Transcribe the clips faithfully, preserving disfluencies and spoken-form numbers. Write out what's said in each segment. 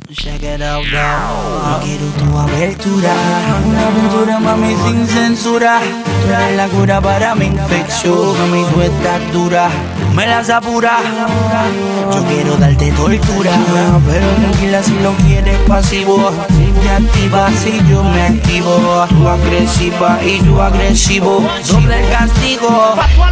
Check it out now. No quiero tu abertura, una aventura, mami, sin censura. Tú eres la cura para mi infección, mami, tú estás dura, me las apura. Yo quiero darte tortura, pero tranquila si lo quieres pasivo. Te activas si yo me activo. Tú agresiva y yo agresivo, doble el castigo.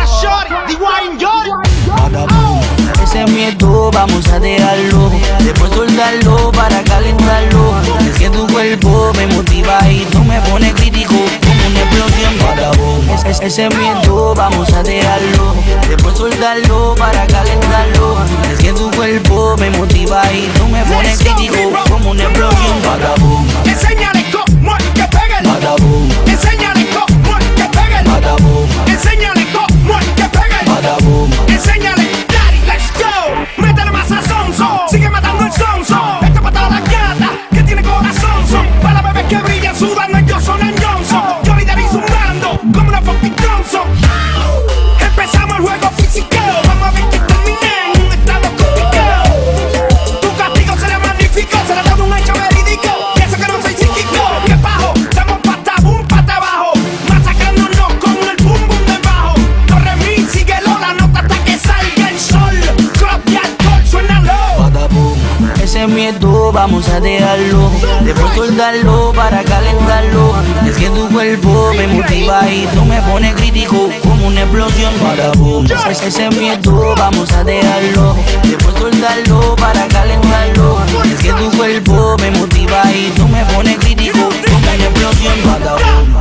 Ese miedo vamos a dejarlo, después soltarlo para calentarlo. Es que tu cuerpo me motiva y tú me pones crítico como una explosión. Ese, ese miedo vamos a dejarlo, después soltarlo para calentarlo. Es que tu cuerpo me motiva y tú me pones crítico como una explosión. Badabum. Enséñale cómo es que pega el Badabum. Enséñale cómo es que pega el Badabum. Enséñale cómo es que pega el Badabum. Enséñale, daddy, let's go. Métele más a sonso, sigue matando el sonso. Esto para todas las gatas que tiene corazón. Son para las bebés que brillan sudando, ellos son en Johnson. Yo liderizo un mando como una fucking Johnson. Empezamos el juego físico, vamos a ver que termine en un estado complicado. Tu castigo será magnífico, será todo un hecho verídico. Y eso que no soy psíquico, que bajo, damos pata boom, pata abajo, masacrándonos con el boom boom de bajo. Torre mi, síguelo la nota hasta que salga el sol. Club y alcohol, suénalo. Badabum. Ese miedo vamos a dejarlo, después soltarlo para calentarlo. Es que tu cuerpo me motiva y tú me pones crítico como una explosión. Badabum. Ese, ese miedo vamos a dejarlo, después soltarlo para calentarlo. Es que tu cuerpo me motiva y tú me pones crítico como una explosión. Badabum.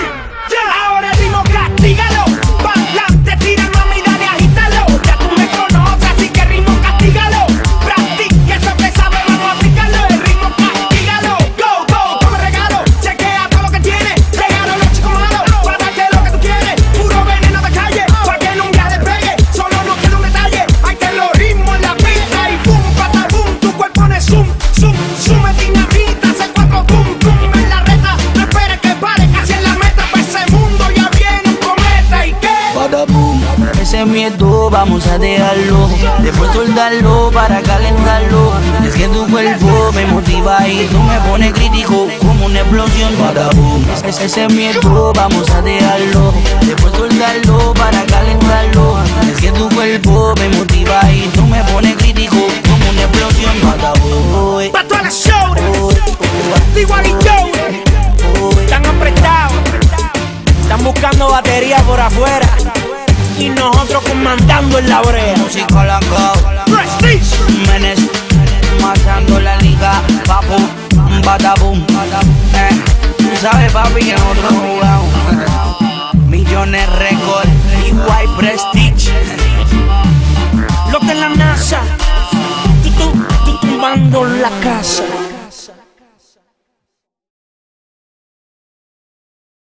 Ahora el ritmo castígalo, pa'lante tira mami, dale agítalo. Ya tú me conoces, así que ritmo castígalo. Practica eso que sabes, vamos a aplicarlo. El ritmo castígalo, go, go, toma regalo. Chequea todo lo que tiene, regalo los chicos malos. Para darte lo que tú quieres, puro veneno de calle. Porque en un viaje despegue, solo no quiero un detalle. Hay terrorismo en la pista y boom, pata boom. Tu cuerpo pone zoom, zoom, zoom, es dinamita, hace cuatro boom, boom. En la reta, no esperes que pare, casi en la meta. Pues ese mundo ya viene un cometa y qué. Badabum. Ese miedo vamos a dejarlo, después soltarlo para calentarlo. Es que tu cuerpo me motiva y tú me pones crítico como una explosión. Badabum. Ese, ese miedo vamos a dejarlo, después soltarlo para calentarlo. Es que tu cuerpo me motiva y tú me pones crítico como una explosión. Badabum. Pa' todas las shoulders, igual y yo, están apretados, están buscando batería por afuera y nosotros comandando en la brea. Música lancao, Prestige, Menes, matando la liga, papu, badabum. Eh, tú sabes, papi, que nosotros jugamos Millones Record, igual Prestige. lo que es la NASA, tú, tú, tú tumbando la casa.